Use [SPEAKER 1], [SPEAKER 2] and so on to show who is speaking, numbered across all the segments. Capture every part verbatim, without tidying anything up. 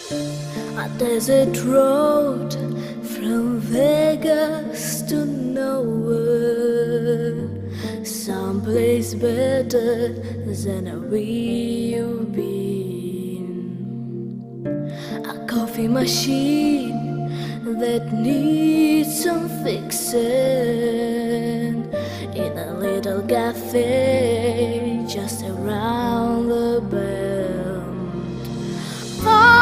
[SPEAKER 1] A desert road from Vegas to nowhere, someplace better than where you've been. A coffee machine that needs some fixing in a little cafe just around the bend. Oh,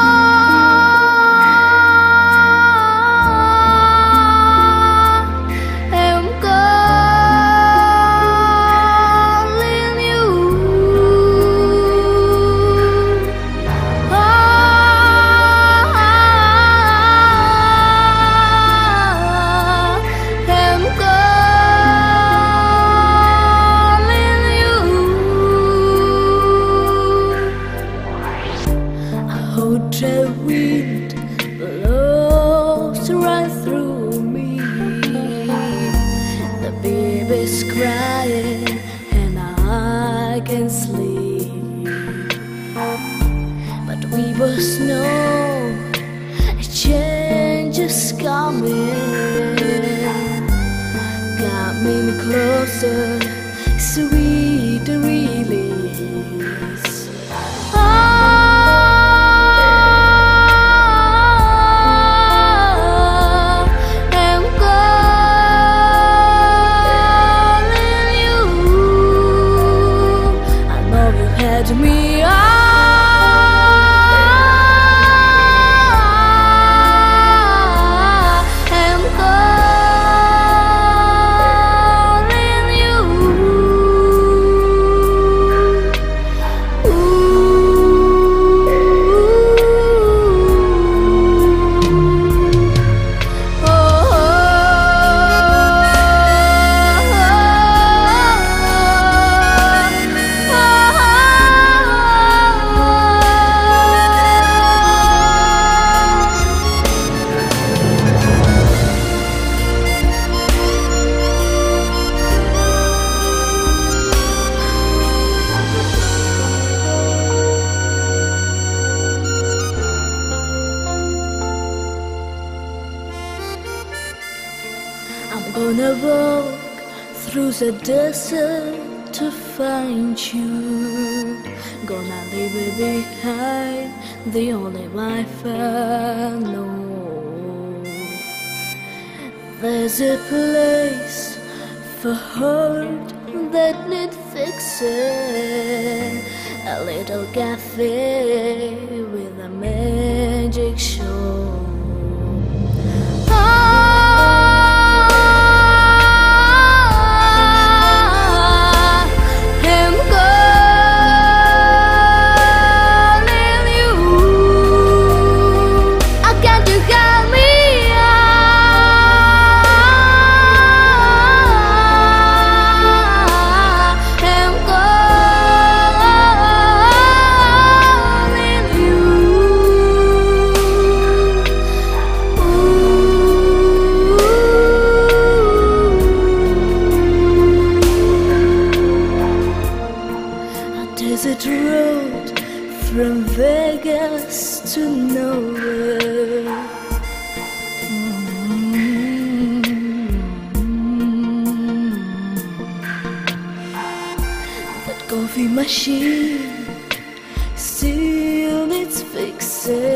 [SPEAKER 1] the wind blows right through me. The baby's crying and I can sleep, but we both know a change is coming, coming closer, sweet release. Me I am calling you. Ooh. Oh, I'm gonna walk through the desert to find you. Gonna leave it behind, the only life I know. There's a place for heart that need fixing, a little cafe with a magic show. Desert road from Vegas to nowhere. Mm-hmm. That coffee machine still needs fixing.